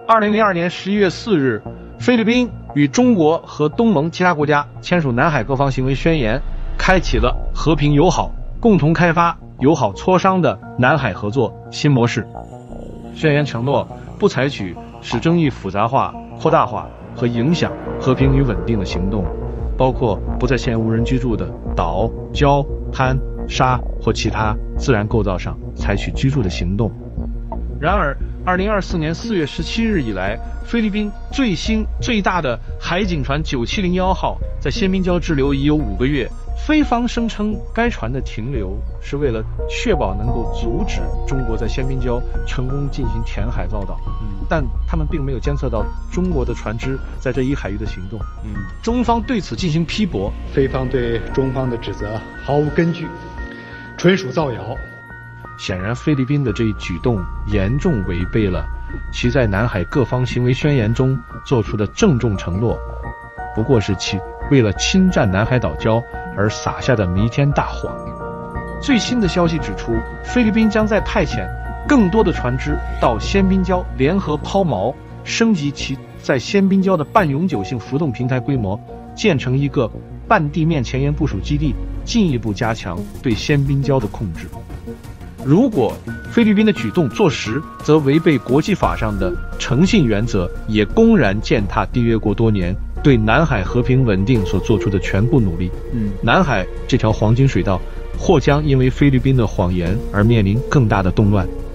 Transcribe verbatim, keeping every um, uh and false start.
二零零二年十一月四日，菲律宾与中国和东盟其他国家签署南海各方行为宣言，开启了和平友好、共同开发、友好磋商的南海合作新模式。宣言承诺不采取使争议复杂化、扩大化和影响和平与稳定的行动，包括不在现有无人居住的岛、礁、滩、沙或其他自然构造上采取居住的行动。然而二零二四年四月十七日以来，菲律宾最新最大的海警船九七零一号在仙宾礁滞留已有五个月。菲方声称该船的停留是为了确保能够阻止中国在仙宾礁成功进行填海造岛，嗯，但他们并没有监测到中国的船只在这一海域的行动。嗯，中方对此进行批驳， 菲方对中方的指责毫无根据，纯属造谣。 显然，菲律宾的这一举动严重违背了其在南海各方行为宣言中做出的郑重承诺，不过是其为了侵占南海岛礁而撒下的弥天大谎。最新的消息指出，菲律宾将在派遣更多的船只到仙宾礁联合抛锚，升级其在仙宾礁的半永久性浮动平台规模，建成一个半地面前沿部署基地，进一步加强对仙宾礁的控制。如果菲律宾的举动坐实，则违背国际法上的诚信原则，也公然践踏缔约国多年对南海和平稳定所做出的全部努力。嗯，南海这条黄金水道或将因为菲律宾的谎言而面临更大的动乱。